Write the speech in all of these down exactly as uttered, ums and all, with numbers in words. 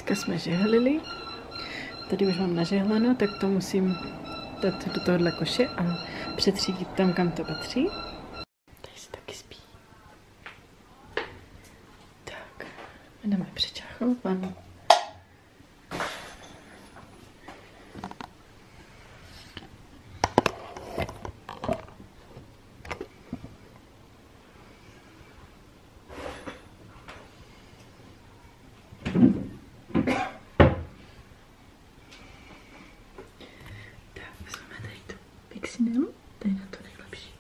Dneska jsme žehlili. Tady už mám nažehleno, tak to musím dát do tohohle koše a přetřídit tam, kam to patří. Tady se taky spí. Tak, jdeme přečáchnout vanu. Pixinelu, to je na to nejlepší.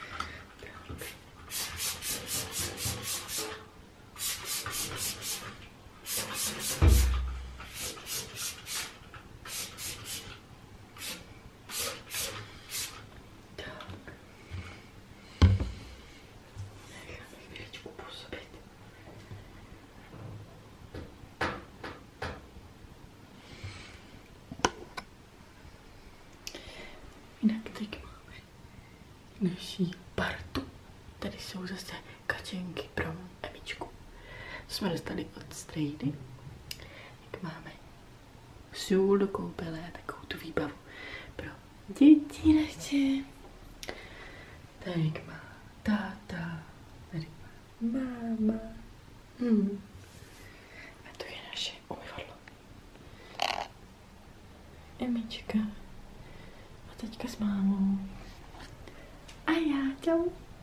Tak. Necháme chvíličku působit. Jinak teď máme naší partu. Tady jsou zase kačenky pro Emičku. To jsme dostali od strejdy. Jak máme sůl do koupele a takovou tu výbavu pro děti naše. Tady má táta, tady má máma. Hmm. A to je naše umyvadlo. Emička. Teďka s mámou. A já, čau.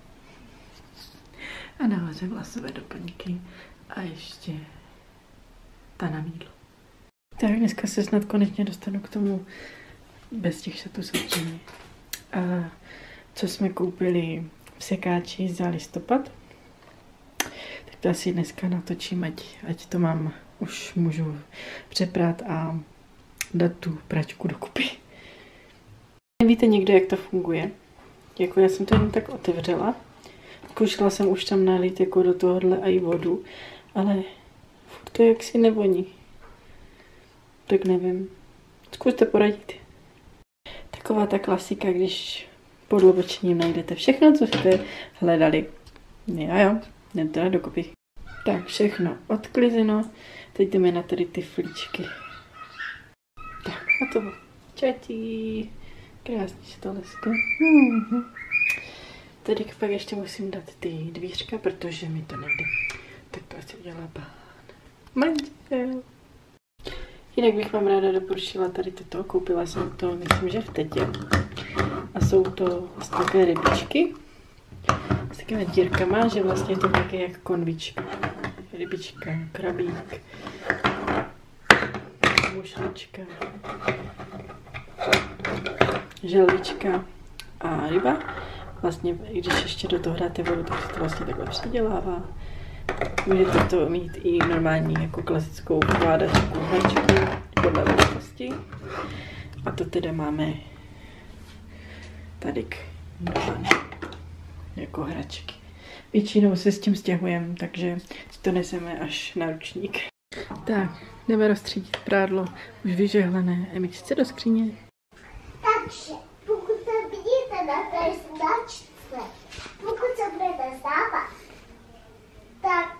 A nahoře vlasové doplňky. A ještě ta na mídlo. Tak dneska se snad konečně dostanu k tomu bez těch šatů samozřejmě. A co jsme koupili v sekáči za listopad. Tak to asi dneska natočím, ať, ať to mám, už můžu přeprát a dát tu pračku dokupy. Víte někdo, jak to funguje? Jako já jsem to jen tak otevřela. Zkoušela jsem už tam nalít jako do tohohle i vodu, ale furt to jaksi nevoní. Tak nevím. Zkuste poradit. Taková ta klasika, když pod lobočením najdete všechno, co jste hledali. Jo, jo, jdem teda dokupy. Tak, všechno odklizeno. Teď jdeme na tady ty flíčky. Tak, a to čatí. Krásně se to leska. Mm-hmm. Tady pak ještě musím dát ty dvířka, protože mi to nejde. Tak to asi udělá pán manžel. Jinak bych vám ráda doporučila tady toto. Koupila jsem to, myslím, že v Tetě. A jsou to také rybičky. S takými dírkama, že vlastně je to také jak konvička. Rybička, krabík, mušlička, želvička a ryba. Vlastně, když ještě do toho dáte vodu, tak se to vlastně takhle předělává. Můžete to mít i normální jako klasickou kládačku, hračku podle velikosti. A to teda máme tady jako hračky. Většinou se s tím stěhujeme, takže si to neseme až na ručník. Tak, jdeme rozstřídit prádlo, už vyžehlené Emičce do skříně. Takže, pokud se vidíte na té značce, pokud se budete zdávat, tak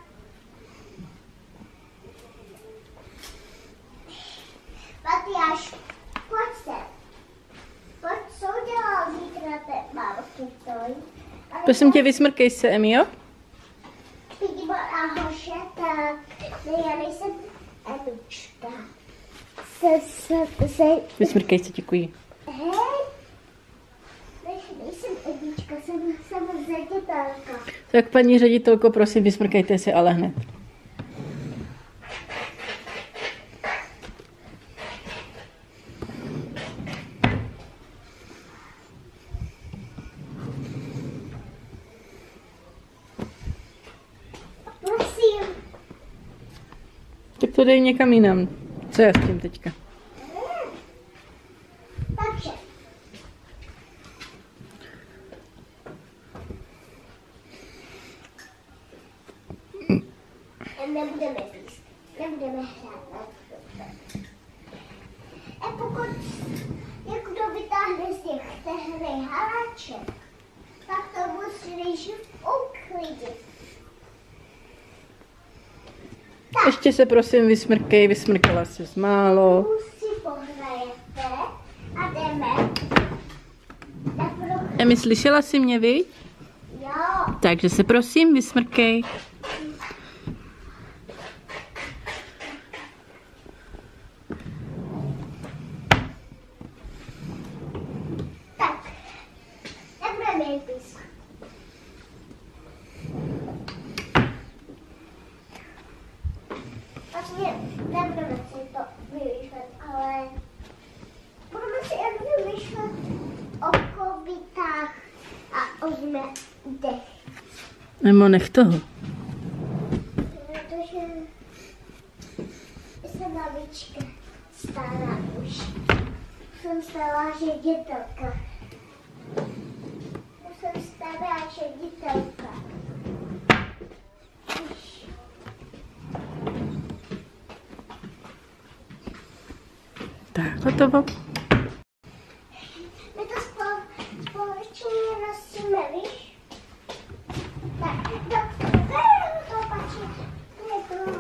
Matyáš, pojď se. Pojď, co udělal zítra ten malký toj? Prosím tě, vysmrkej se, Emi, jo? Vidíme nahoře, tak ne, já nejsem Emička. Se, se, se... Vysmrkej se, děkuji. Hej, nejsem Emička, jsem, jsem ředitelka. Tak paní ředitelko, prosím, vysmrkejte se, ale hned. Prosím. Tak to dej někam jinam. Co já s tím teďka? Takže. Nebudeme píst, nebudeme hrát. A pokud někdo vytáhne z těch tehdy haláček, tak to musí nejdřív uklidit. Tak. Ještě se prosím vysmrkej, vysmrkala ses málo. Už si pohrajete a jdeme. Emi, slyšela jsi mě, viď? Jo. Takže se prosím vysmrkej. Tak, nebudeme jít pískat. Vlastně nebudeme si to vymýšlet, ale budeme si jen vymýšlet o kovitách a o změdech. Nemo, nech toho. Protože jsem babička stará už. Jsem stará ředitelka. Jsem stará ředitelka. Tak, hotovo. My to spol- společně nosíme, víš? Tak, to, to patří. To je to.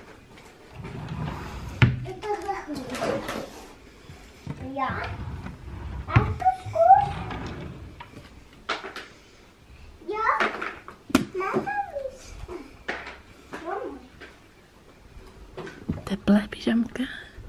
Je to zachůj. Já? A to zkus. Jo? Má tam místo. No. Teplé pyžamka.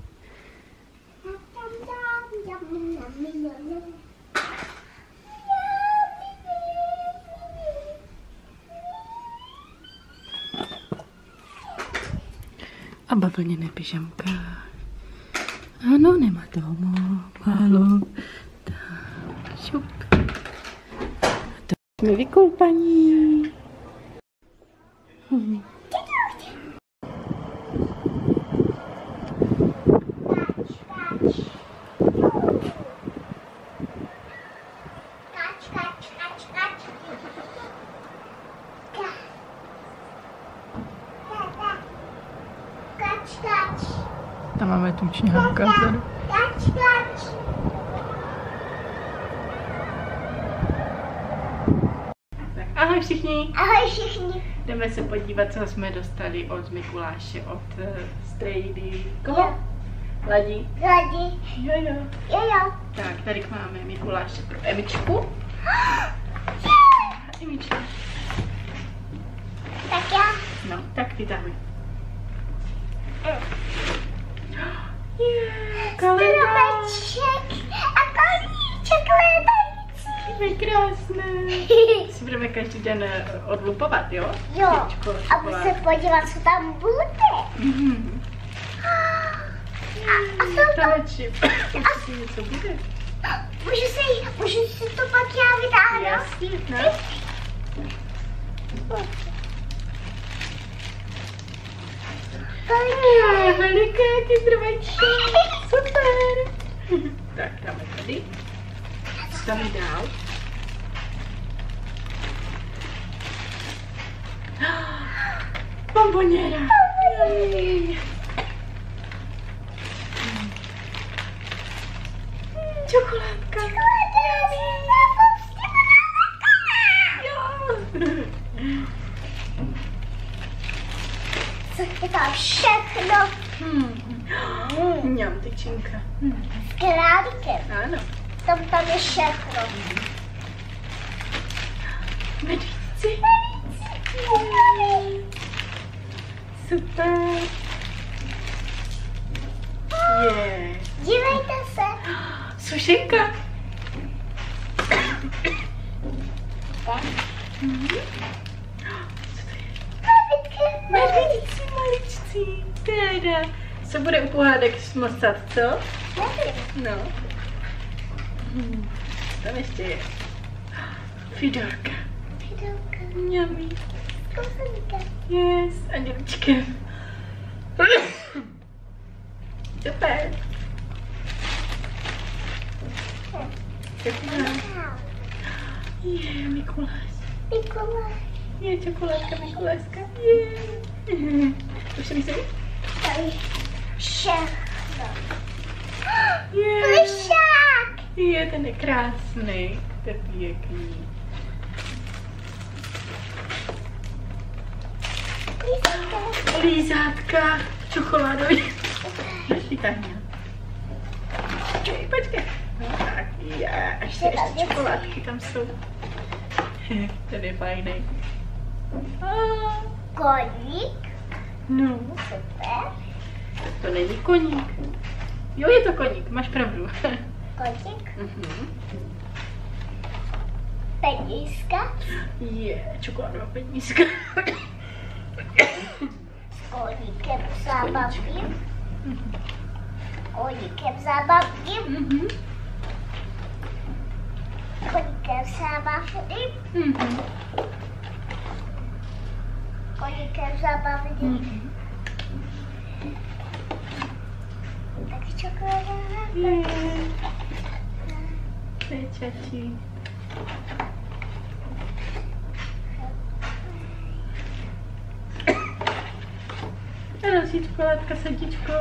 A bavlněné pyžamka. Ano, nemá toho málo. Tak, šup. To jsme vykoupaní. Hm. Tam máme tučňáka vzadu. Kač, kač. Tak ahoj všichni. Ahoj všichni. Jdeme se podívat, co jsme dostali od Mikuláše, od uh, strejdy. Koho? Ladí. Lodi. Jo, jo. Jo, jo. Tak, tady máme Mikuláše pro Emičku. Emička. Tak já. No, tak vytahuj. Yeah, kalendář. Stromeček a koníček létající. To je krásné. Si budeme každý den odlupovat, jo? Jo. Svíčko, A šokoládu. musím podívat, co tam bude. Mhm. A, a jsou tam... Taneči. Ještě něco bude? Můžu si, můžu si to pak já vytáhnout? Jasně, no. Koníček. Veliké ty stromečky. Super. Tak, dáme tady. Co tam je dál? Bomboněra. Jej. Čokoládka. Jo. Co je tam všechno? Hmm. Mňam, tyčinka. Hmm. S králíkem. Ano. Tam tam je všechno. Medvídci. Super. Je. Dívejte se. Sušenka. Tak. Mhm. Co to je? Medvídci maličcí. Teda. Co bude u pohádek šmostat, co? Nevím. No. Hmm. Tam ještě je. Fidorka. Fidelka. Mňami. Kosenka. Yes, andělíčkem. Super. Čokolád. Je, Mikuláš. Mikuláš. Je, čokoládka Mikuláška. Je. Už se mi se? Tady všechno. Je. Plišák. Je, ten je krásný. To je pěkný. Plišák. Lízátka, čokoládový. Chytání. Počkej, počkej. No tak, je, ještě, ještě čokoládky tam jsou. Ten je fajný. Koník. No. Super. To není koník. Jo, je to koník, máš pravdu. Koník. Mhm. Penízka. Je, čokoládová penízka. S koníkem zábavním. Koníkem zábavním. Mhm. Koníkem zábavním. Mhm. Koníkem zábavním. Mhm. Taky čokoláda. Je. To je čačí. A další čokoládka, srdíčko.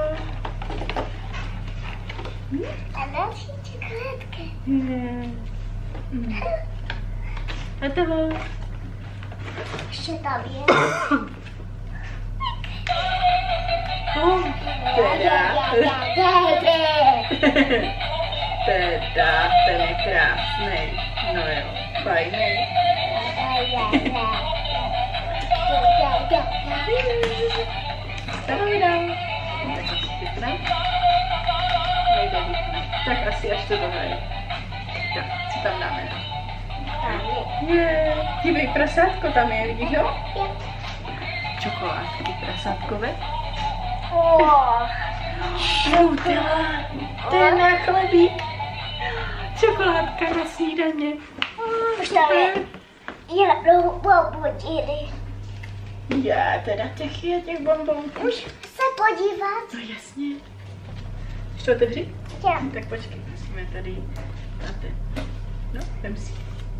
Hm? A další čokoládka. Je. Hm. A tohle. Ještě tam je. Oh, teda. Teda, ten je krásný. No jo, fajný. Zavídám. Tak asi vypne. Nejde vypne. Tak asi až to dohraje. Tak, co tam dáme? Je, dívej, prasátko tam je, vidíš jo? Čokoládky prasátkové. Šutela, to je na chlebík. Čokoládka na snídaně. Už tam je jednou bomboniny. Já teda těch je, těch bonbonků. Už se podívat. No jasně. Už to otevři? Já. Tak počkej, musíme tady dáte. No, vem si.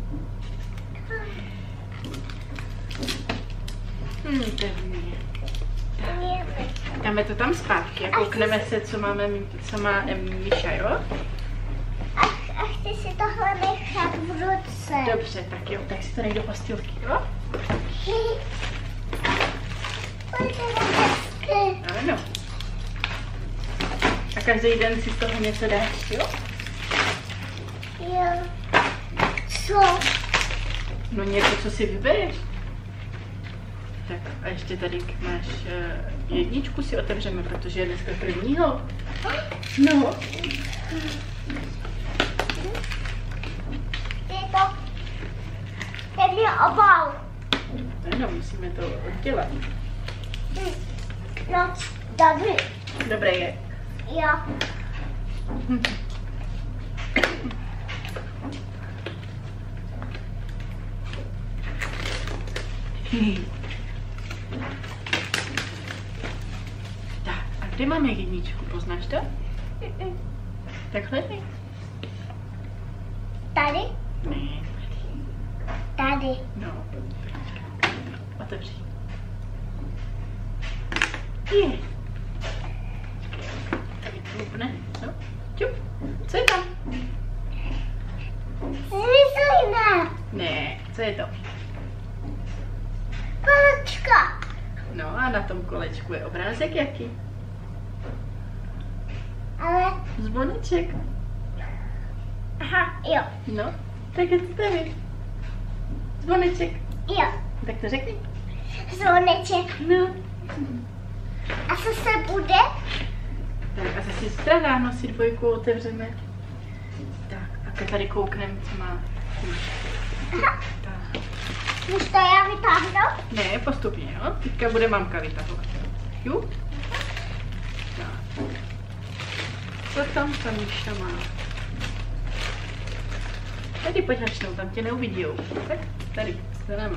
Hm, to je mě. Dáme to tam zpátky a koukneme se, co máme, co má Míša, jo? A, a chci si tohle nechat v ruce. Dobře, tak jo, tak si to dej do pastilky, jo? Pojďte na hezky. Ano. A každý den si z toho něco dáš, jo? Jo. Co? No něco, co si vybereš. Tak a ještě tady máš uh, jedničku si otevřeme, protože je dneska prvního. No. Je to ten je obal. Ano, musíme to oddělat. No, dobrý. Dobré je. Jo. Hm. Tak, a kde máme jedničku, poznáš to? Takhle ne? Tady? Ne. Tady. No. Otevři. Je. Tady klupne. No. Čup. Co je tam? Zvyslina. Ne, co je to? Kolečka. No a na tom kolečku je obrázek jaký? Ale Zvoneček. aha, jo. No, tak je to tady. Zvoneček. Jo. Tak to řekni. Zvoneček. No. A co se bude? Tak a zase zítra ráno si dvojku otevřeme. Tak a teď tady koukneme, co má. Aha. Tak. Můžu to já vytáhnout? Ne, postupně, jo? Teďka bude mamka vytahovat. Jo? Tak. Co tam ta Míša má? Tady pojď začnou, tam tě neuvidí. Tak, tady, za náma.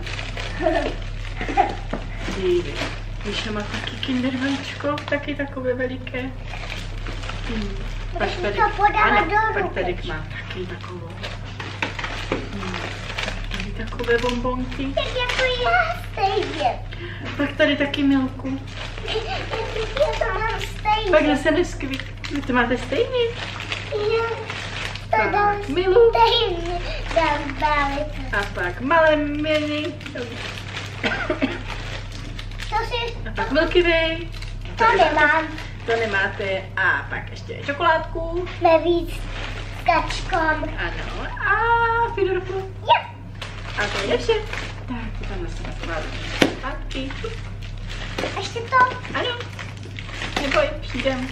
Dívej. Míša má taky kinder vajíčko, taky takové veliké. Hmm. Pak Když tady, to podala ano, do pak tady ruky. má taky takovou. Hmm. Tady takové bonbonky. Tak jako já stejně. Pak tady taky milku. Já to mám stejně. Pak zase neskvik. To máte stejně? Já Tak, to dám milu. stejně. Dám dále. A pak malé mini. To To si... A pak Milky Way. To nemám. To nemáte. A pak ještě čokoládku. Navíc s kačkom. Ano. A Fidorku. Jo. A to je vše. Tak, to tam zase naskládáme zpátky. Ještě to. Ano. Neboj, přijdem.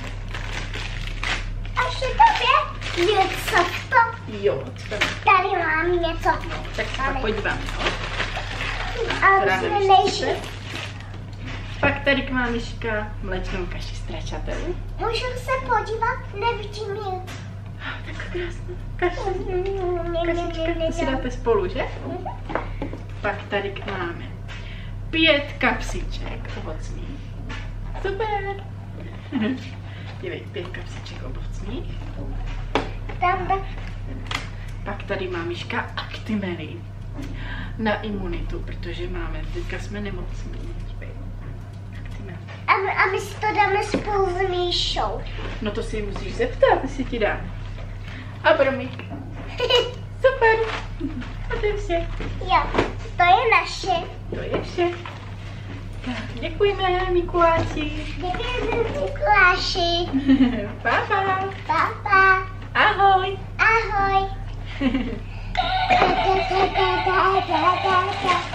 A ještě to je něco to. Jo, co tam? Tady mám něco. No, tak se pak podíváme, no. A Ráda musíme vyštíte. nejší. Pak tady má Myška mléčnou kaši z tračatelu. Můžu se podívat? Nevidím ji. Tak krásná kaši. Kašička, to si dáte spolu, že? Pak tady máme pět kapsiček ovocných. Super. Dívej, pět kapsiček ovocných. Tam, tam. Pak tady má Myška Actimely na imunitu, protože máme, teďka jsme nemocní. Actimely. A, my, a my si to dáme spolu s Míšou. No to si musíš zeptat, jestli ti dám. A promík. Super. A to je vše. Jo, to je naše. To je vše. Tak, děkujeme, Mikuláši. Děkujeme, Mikuláši. Pa, pa. Papa. Ahoj. Ahoj. Da, da, da, da, da, da, da.